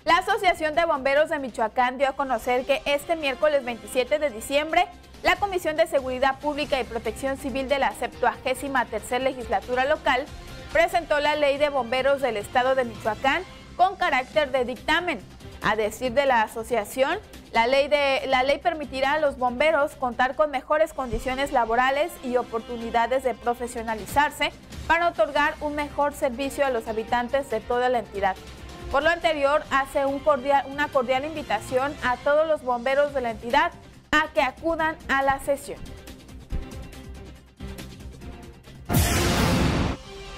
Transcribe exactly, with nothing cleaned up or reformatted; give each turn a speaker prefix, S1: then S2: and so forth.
S1: La Asociación de Bomberos de Michoacán dio a conocer que este miércoles veintisiete de diciembre, la Comisión de Seguridad Pública y Protección Civil de la septuagésima tercera legislatura local presentó la Ley de Bomberos del Estado de Michoacán con carácter de dictamen. A decir de la asociación, la ley, de, la ley permitirá a los bomberos contar con mejores condiciones laborales y oportunidades de profesionalizarse para otorgar un mejor servicio a los habitantes de toda la entidad. Por lo anterior, hace un cordial, una cordial invitación a todos los bomberos de la entidad a que acudan a la sesión.